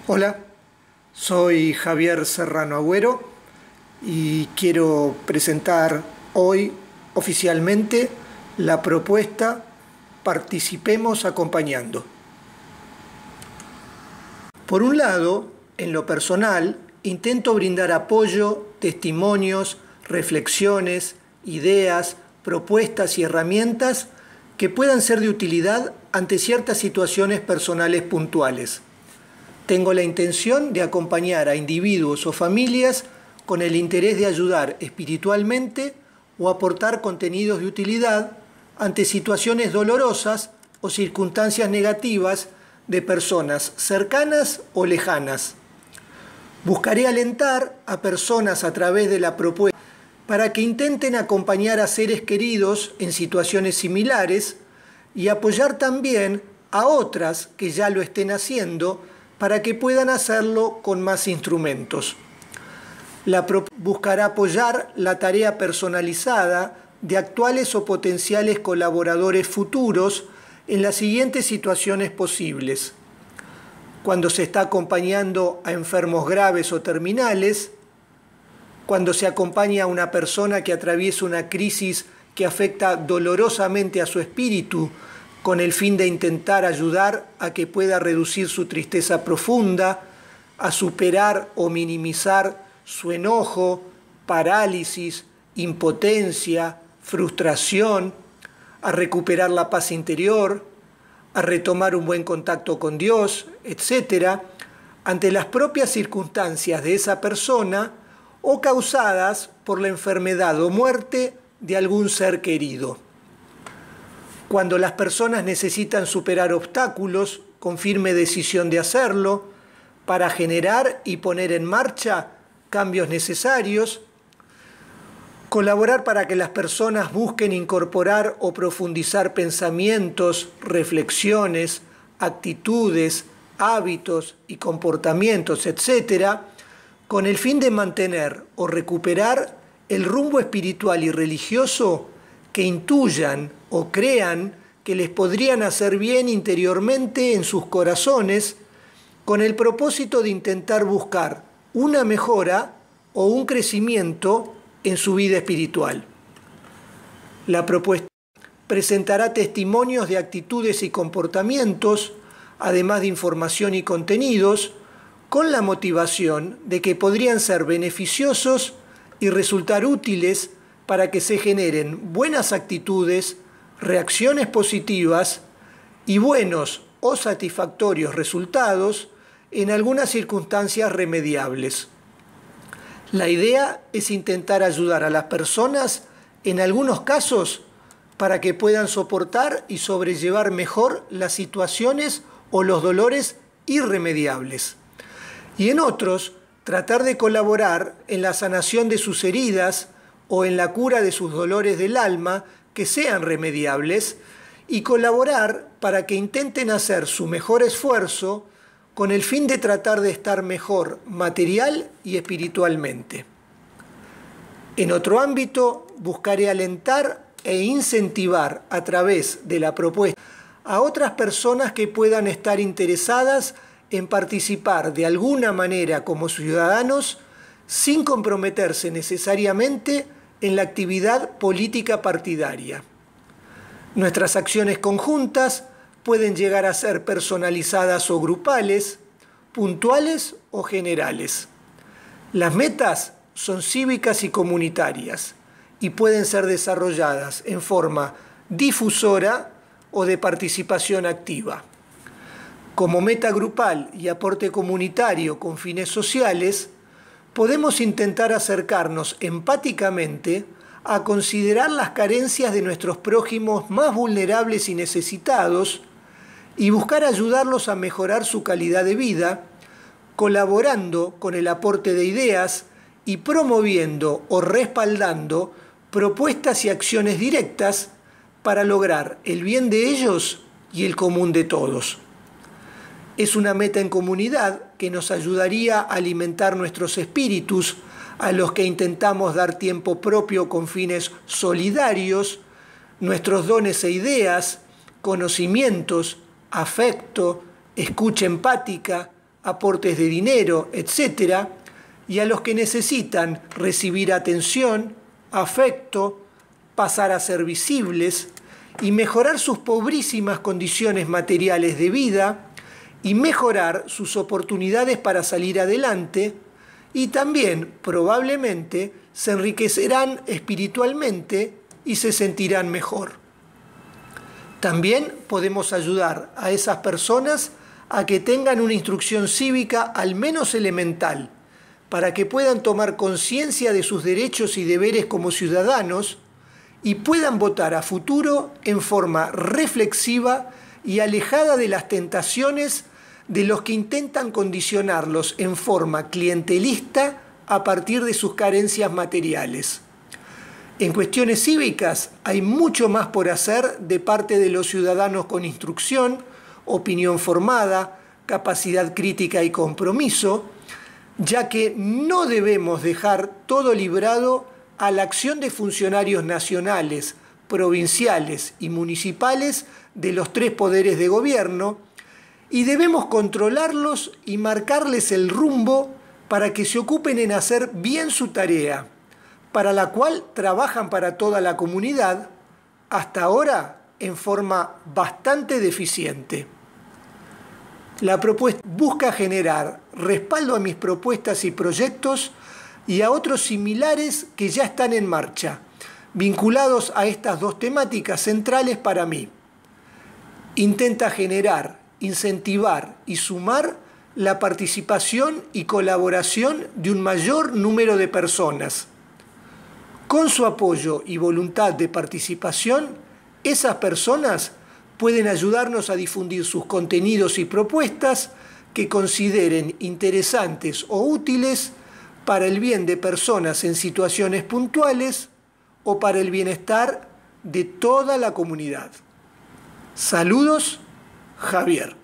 Hola, soy Javier Serrano Agüero y quiero presentar hoy oficialmente la propuesta Participemos Acompañando. Por un lado, en lo personal, intento brindar apoyo, testimonios, reflexiones, ideas, propuestas y herramientas que puedan ser de utilidad ante ciertas situaciones personales puntuales. Tengo la intención de acompañar a individuos o familias con el interés de ayudar espiritualmente o aportar contenidos de utilidad ante situaciones dolorosas o circunstancias negativas de personas cercanas o lejanas. Buscaré alentar a personas a través de la propuesta para que intenten acompañar a seres queridos en situaciones similares y apoyar también a otras que ya lo estén haciendo para que puedan hacerlo con más instrumentos. Buscará apoyar la tarea personalizada de actuales o potenciales colaboradores futuros en las siguientes situaciones posibles: cuando se está acompañando a enfermos graves o terminales, cuando se acompaña a una persona que atraviesa una crisis que afecta dolorosamente a su espíritu, con el fin de intentar ayudar a que pueda reducir su tristeza profunda, a superar o minimizar su enojo, parálisis, impotencia, frustración, a recuperar la paz interior, a retomar un buen contacto con Dios, etc., ante las propias circunstancias de esa persona o causadas por la enfermedad o muerte de algún ser querido. Cuando las personas necesitan superar obstáculos con firme decisión de hacerlo para generar y poner en marcha cambios necesarios, colaborar para que las personas busquen incorporar o profundizar pensamientos, reflexiones, actitudes, hábitos y comportamientos, etc., con el fin de mantener o recuperar el rumbo espiritual y religioso que intuyan o crean que les podrían hacer bien interiormente en sus corazones, con el propósito de intentar buscar una mejora o un crecimiento en su vida espiritual. La propuesta presentará testimonios de actitudes y comportamientos, además de información y contenidos, con la motivación de que podrían ser beneficiosos y resultar útiles para que se generen buenas actitudes, reacciones positivas y buenos o satisfactorios resultados en algunas circunstancias remediables. La idea es intentar ayudar a las personas en algunos casos para que puedan soportar y sobrellevar mejor las situaciones o los dolores irremediables. Y en otros, tratar de colaborar en la sanación de sus heridas o en la cura de sus dolores del alma que sean remediables, y colaborar para que intenten hacer su mejor esfuerzo con el fin de tratar de estar mejor material y espiritualmente. En otro ámbito, buscaré alentar e incentivar a través de la propuesta a otras personas que puedan estar interesadas en participar de alguna manera como ciudadanos sin comprometerse necesariamente en la actividad política partidaria. Nuestras acciones conjuntas pueden llegar a ser personalizadas o grupales, puntuales o generales. Las metas son cívicas y comunitarias y pueden ser desarrolladas en forma difusora o de participación activa. Como meta grupal y aporte comunitario con fines sociales, podemos intentar acercarnos empáticamente a considerar las carencias de nuestros prójimos más vulnerables y necesitados y buscar ayudarlos a mejorar su calidad de vida, colaborando con el aporte de ideas y promoviendo o respaldando propuestas y acciones directas para lograr el bien de ellos y el común de todos. Es una meta en comunidad que nos ayudaría a alimentar nuestros espíritus, a los que intentamos dar tiempo propio con fines solidarios, nuestros dones e ideas, conocimientos, afecto, escucha empática, aportes de dinero, etc., y a los que necesitan recibir atención, afecto, pasar a ser visibles y mejorar sus pobrísimas condiciones materiales de vida y mejorar sus oportunidades para salir adelante, y también probablemente se enriquecerán espiritualmente y se sentirán mejor. También podemos ayudar a esas personas a que tengan una instrucción cívica al menos elemental, para que puedan tomar conciencia de sus derechos y deberes como ciudadanos y puedan votar a futuro en forma reflexiva y alejada de las tentaciones de los que intentan condicionarlos en forma clientelista a partir de sus carencias materiales. En cuestiones cívicas hay mucho más por hacer de parte de los ciudadanos con instrucción, opinión formada, capacidad crítica y compromiso, ya que no debemos dejar todo librado a la acción de funcionarios nacionales, provinciales y municipales de los tres poderes de gobierno, y debemos controlarlos y marcarles el rumbo para que se ocupen en hacer bien su tarea, para la cual trabajan para toda la comunidad, hasta ahora en forma bastante deficiente. La propuesta busca generar respaldo a mis propuestas y proyectos y a otros similares que ya están en marcha, vinculados a estas dos temáticas centrales para mí. Intenta generar, incentivar y sumar la participación y colaboración de un mayor número de personas. Con su apoyo y voluntad de participación, esas personas pueden ayudarnos a difundir sus contenidos y propuestas que consideren interesantes o útiles para el bien de personas en situaciones puntuales o para el bienestar de toda la comunidad. Saludos, Javier.